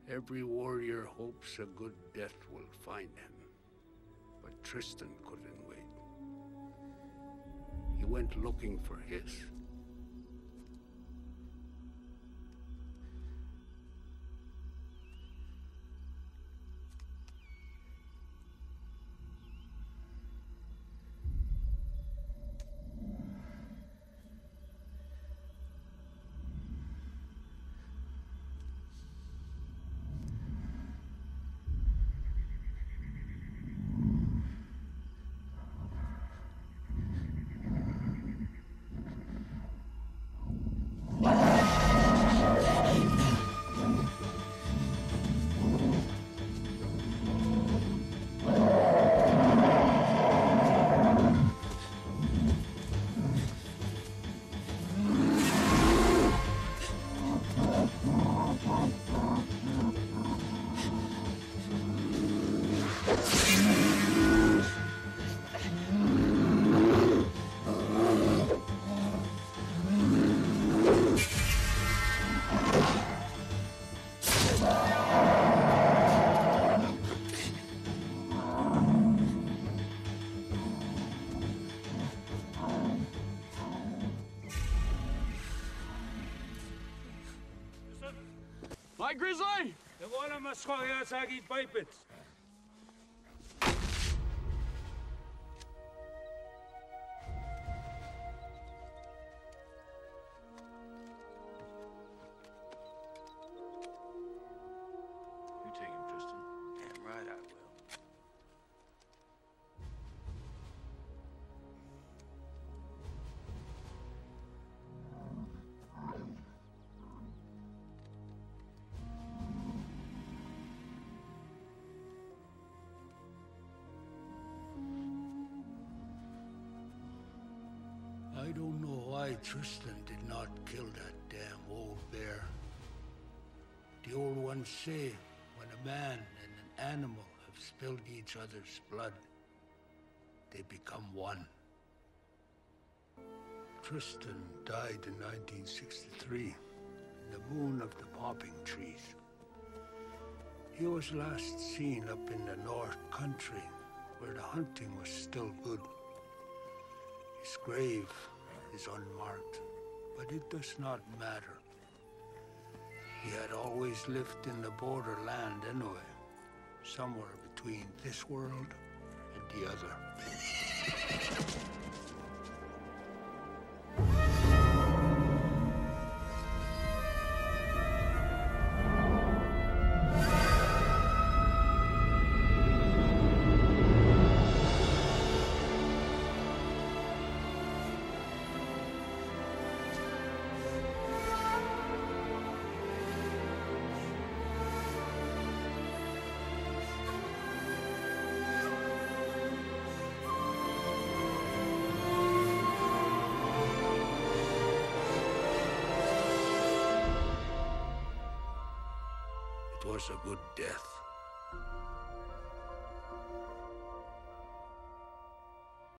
Every warrior hopes a good death will find him. But Tristan couldn't wait. He went looking for his. Hi, Grizzly! Nakuha na mas kaya sa aking pipets. You take him, Tristan. Damn right I will. I don't know why Tristan did not kill that damn old bear. The old ones say when a man and an animal have spilled each other's blood, they become one. Tristan died in 1963, in the moon of the popping trees. He was last seen up in the North Country, where the hunting was still good. His grave is unmarked, but it does not matter. He had always lived in the borderland anyway, somewhere between this world and the other. It was a good death.